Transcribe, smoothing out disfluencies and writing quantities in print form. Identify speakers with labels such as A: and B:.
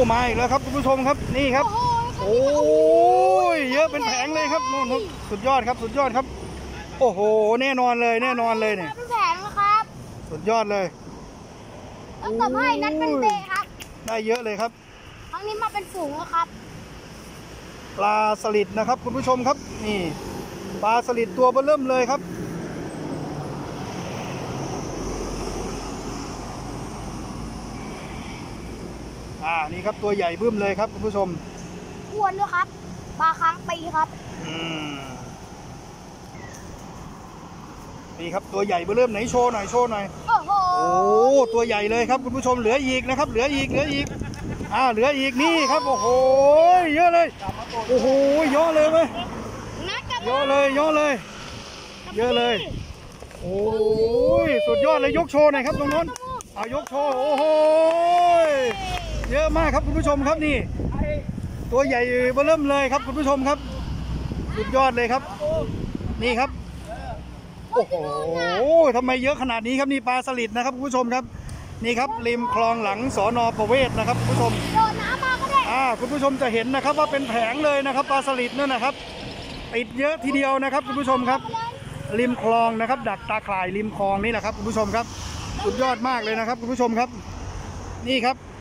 A: มาอีกแล้วครับคุณผู้ชมครับนี่ครับโอ้ยเยอะเป็นแผงเลยครับนู่นสุดยอดครับสุดยอดครับโอ้โหแน่นอนเลยแน่นอนเลยเนี่ย
B: เป็นแผงนะครับ
A: สุดยอดเลย
B: ต้องตบให้นัดเป็นเตะครับ
A: ได้เยอะเลยครับ
B: ครั้งนี้มาเป็นฝูงแล้วครับ
A: ปลาสลิดนะครับคุณผู้ชมครับนี่ปลาสลิดตัวเบิ่มเลยครับนี่ครับตัวใหญ่บึ้มเลยครับคุณผู้ชม
B: อ้วนด้วยครับปลาค้างปีครับ
A: นี่ครับตัวใหญ่เบิ่มไหนโชว์หน่อยโชว์หน่อย
B: โอ้โห
A: ตัวใหญ่เลยครับคุณผู้ชมเหลืออีกนะครับเหลืออีกเหลืออีกนี่ครับโอ้โหเยอะเลยโอ้โหเยอะเลยไหมเยอะเลยเยอะเลยเยอะเลยโอ้ยสุดยอดเลยยกโชว์หน่อยครับตรงนู้นเอายกโชว์โอ้โหเยอะมากครับคุณผู้ชมครับนี่ตัวใหญ่เบิ่มเลยครับคุณผู้ชมครับสุดยอดเลยครับนี่ครับโอ้โหทำไมเยอะขนาดนี้ครับนี่ปลาสลิดนะครับคุณผู้ชมครับนี่ครับริมคลองหลังสน.ประเวศนะครับคุณผู้ชม
B: โดนน้ำมาก็ได้
A: คุณผู้ชมจะเห็นนะครับว่าเป็นแผงเลยนะครับปลาสลิดนั่นนะครับติดเยอะทีเดียวนะครับคุณผู้ชมครับริมคลองนะครับดักตาข่ายริมคลองนี่แหละครับคุณผู้ชมครับสุดยอดมากเลยนะครับคุณผู้ชมครับนี่ครับ